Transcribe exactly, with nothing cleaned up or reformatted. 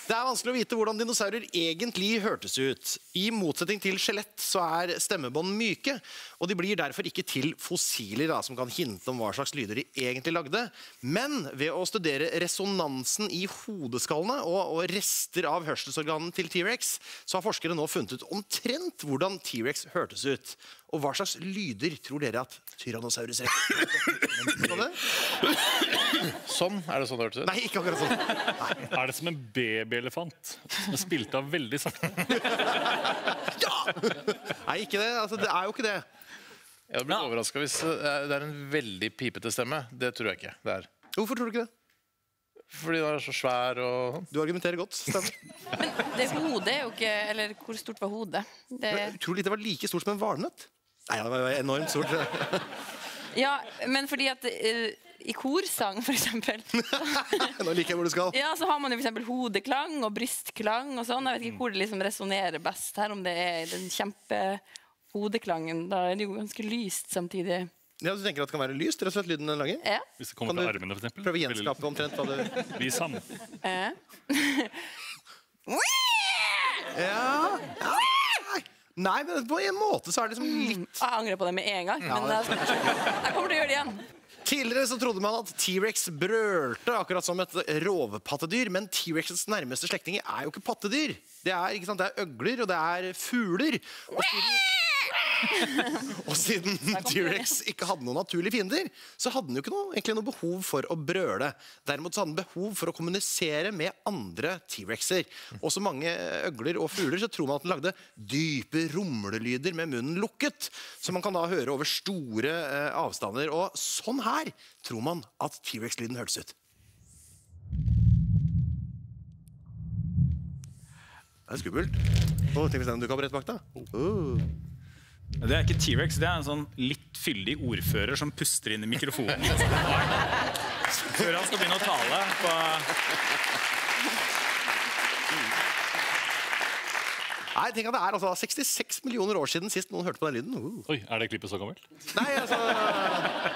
Det er vanskelig å vite hvordan dinosaurer egentlig hørtes ut. I motsetning til skjelett så er stemmebånd myke, og de blir derfor ikke til fossiler da, som kan hinte om hva slags lyder de egentlig lagde. Men ved å studere resonansen i hodeskallene og, og rester av hørselsorganen til T-Rex, så har forskere nå funnet ut omtrent hvordan T-Rex hørtes ut. Og hva slags lyder tror dere at Tyrannosaurus rex? Sånn? Er det sånn det hørtes ut? Nei, ikke akkurat sånn. Nei. Er det som en babyelefant som er spilt av veldig sakte? Ja! Nei, ikke det. Altså, det er jo ikke det. Jeg hadde blitt overrasket hvis det er en veldig pipete stemme. Det tror jeg ikke det er. Hvorfor tror du ikke det? Fordi den er så svær og... Du argumenterer godt, stemmer. Men det hodet er jo ikke... Eller hvor stort var hodet? Det... Jeg tror litt det var like stort som en valnøtt. Nei, det var enormt stort. Ja, men fordi at uh, i korsang, for eksempel... Nå liker jeg hvor du skal. Ja, så har man jo for eksempel hodeklang og brystklang og sånn. Jeg vet ikke hvor det liksom resonerer best her, om det er den kjempe hodeklangen. Da er det jo ganske lyst samtidig. Ja, du tenker at det kan være lyst, rett og slett lyden den lager? Ja. Hvis det kommer Kan fra du armene, for eksempel. prøve å gjenskape omtrent hva du... Vis ham. Ja. Ja. Nei, men på en måte så er det liksom litt... Jeg angrer på det med en gang, men det- jeg, jeg kommer til å gjøre det igjen. Tidligere så trodde man at T-Rex brølte akkurat som et rovpattedyr, men T-Rexens nærmeste slektinger er jo ikke pattedyr. Det er, ikke sant, det er øgler, og det er fugler. Og siden, og siden T-Rex ikke hadde noen naturlige fiender, så hadde den jo ikke noe, egentlig noe behov for å brøle. Derimot så hadde den behov for å kommunisere med andre T-Rexer. Og så mange øgler og fugler så tror man at den lagde dype rumlelyder med munnen lukket, som man kan da høre over store eh, avstander. Og sånn her tror man at T-Rex-lyden hørtes ut. Det er skummelt. Åh, tenk hvis den du kan rett bak da. Oh. Det er ikke T-Rex, det er en sånn litt fyldig ordfører som puster inn i mikrofonen. Før han skal begynne å tale på... Nei, tenk at det er altså sekstiseks millioner år siden sist noen hørte på den lyden. Uh. Oi, er det klippet så gammelt? Nei, altså...